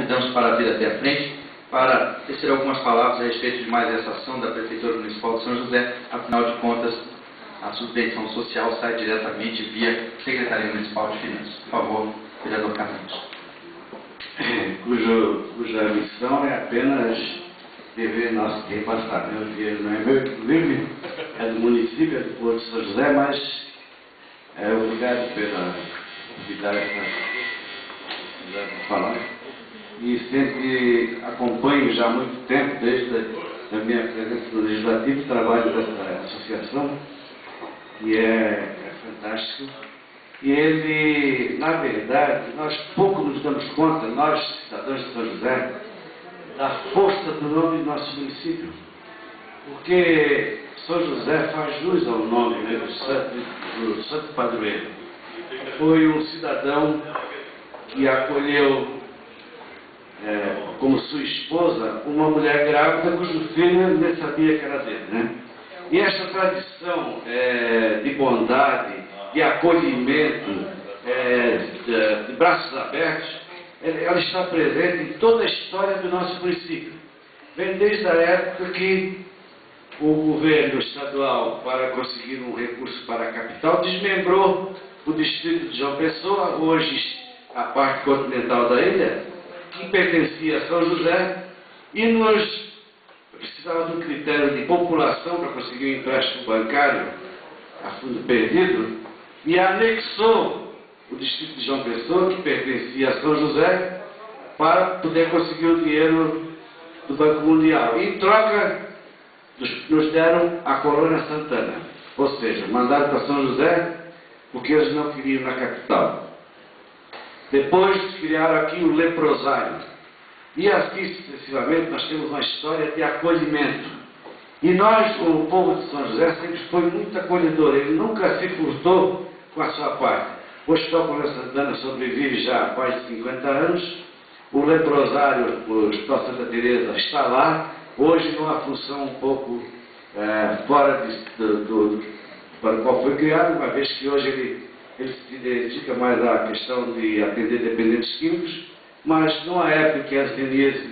convidamos para vir até a frente para tecer algumas palavras a respeito de mais essa ação da Prefeitura Municipal de São José. Afinal de contas, a subvenção social sai diretamente via Secretaria Municipal de Finanças. Por favor, vereador Carlinhos. Cuja missão é apenas dever nosso que repassar. O dinheiro não é meu, inclusive, é do município, é do povo de São José, mas obrigado pela convidar para falar. E sempre acompanho já há muito tempo, desde a minha presença no Legislativo, o trabalho dessa associação, que é fantástico. E ele, na verdade, nós pouco nos damos conta, nós, cidadãos de São José, da força do nome do nosso município. Porque São José faz jus ao nome, né, do santo padroeiro. Foi um cidadão que acolheu como sua esposa uma mulher grávida cujo filho nem sabia que era dele, né? E essa tradição de bondade, de acolhimento, de braços abertos, ela está presente em toda a história do nosso município. Vem desde a época que o governo estadual, para conseguir um recurso para a capital, desmembrou o distrito de João Pessoa, hoje a parte continental da ilha, que pertencia a São José, e nós precisávamos de um critério de população para conseguir um empréstimo bancário a fundo perdido, e anexou o distrito de João Pessoa, que pertencia a São José, para poder conseguir o dinheiro do Banco Mundial. E em troca, nos deram a Colônia Santana, ou seja, mandaram para São José porque eles não queriam na capital. Depois criaram aqui o leprosário. E assim sucessivamente nós temos uma história de acolhimento. E nós, o povo de São José, sempre foi muito acolhedor. Ele nunca se furtou com a sua parte. O Hospital Colônia Santana sobrevive já há quase 50 anos. O leprosário, o Hospital Santa Teresa, está lá. Hoje numa função um pouco fora para o qual foi criado, uma vez que hoje ele se dedica mais à questão de atender dependentes químicos, mas numa época que a hanseníase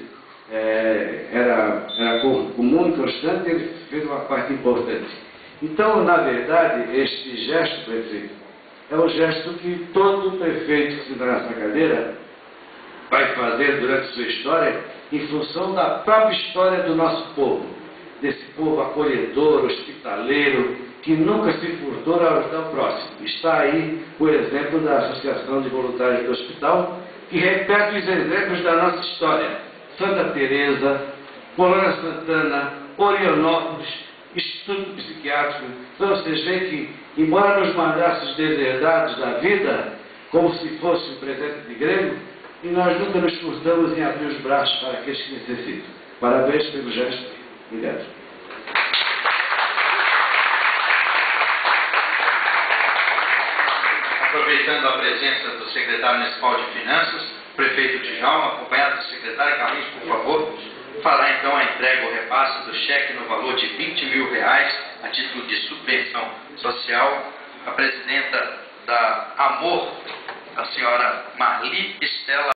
era comum e constante, ele fez uma parte importante. Então, na verdade, este gesto, prefeito, é um gesto que todo prefeito que se dá nessa cadeira vai fazer durante sua história em função da própria história do nosso povo, desse povo acolhedor, hospitaleiro, que nunca se furtou a ajudar o próximo. Está aí o exemplo da Associação de Voluntários do Hospital, que repete os exemplos da nossa história. Santa Teresa, Colônia Santana, Orionópolis, Instituto Psiquiátrico. Então vocês veem que, embora nos mandasse os deserdados da vida, como se fosse um presente de grego, e nós nunca nos furtamos em abrir os braços para aqueles que necessitam. Parabéns pelo gesto. Obrigado. Aproveitando a presença do secretário municipal de Finanças, o prefeito Djalma, acompanhado do secretário Carlinhos, por favor, fará então a entrega ou repasse do cheque no valor de R$20.000 a título de subvenção social. A presidenta da Amor, a senhora Marli Estela